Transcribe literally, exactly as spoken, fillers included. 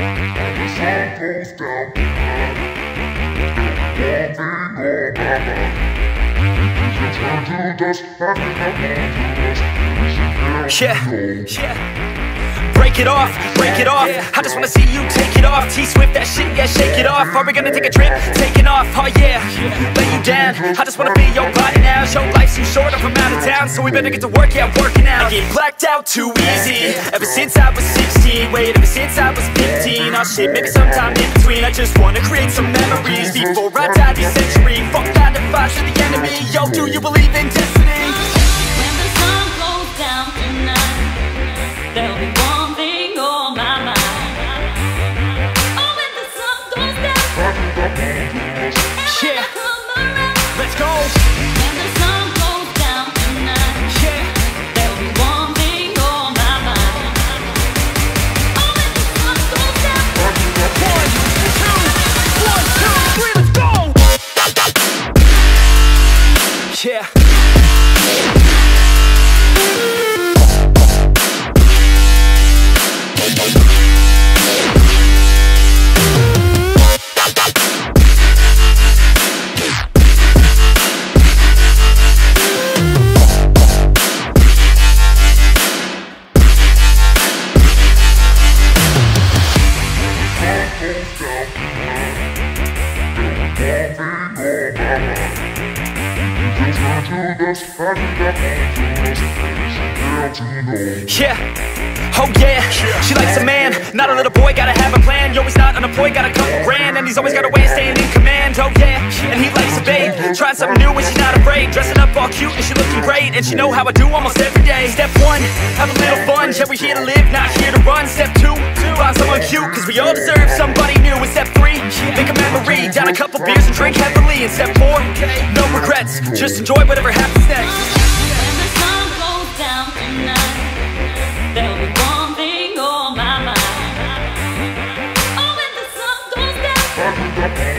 Yeah, yeah. Break it off, break it off. I just wanna see you take it off. T-Swift, that shit, yeah, shake it off. Are we gonna take a trip? Taking off, oh yeah. Lay you down, I just wanna be your body now. Your life's too short, I'm from out of town, so we better get to work, yeah, working out. I get blacked out too easy, ever since I was sixteen. Wait, ever since I was fifteen. Oh shit, maybe sometime in between. I just wanna create some memories before I die this century. Fuck nine to five to the enemy. Yo, do you believe in destiny? When the sun goes down tonight, there'll be one thing on my mind. Oh, when the sun goes down, yeah, let's go. when the sun goes down tonight, Yeah, there'll be one thing on my mind. Oh, when the sun goes down, one, two, one, two, three, let's go. Yeah. Yeah, oh yeah, she likes a man, not a little boy, gotta have a plan. Yo, he's not unemployed, got a couple grand, and he's always got a way of staying in command. Oh yeah, and he likes a babe, trying something new and she's not afraid. Dressing up all cute and she looking great, and she know how I do almost every day. Step one, have a little fun, yeah, we're here to live, not here to run. Step two, find someone cute, cause we all deserve somebody new. And step three, make a memory, down a couple beers and drink heavily. And step four, no regrets, just enjoy whatever happens next. when the sun goes down tonight, there'll be one thing on my mind. Oh, when the sun goes down,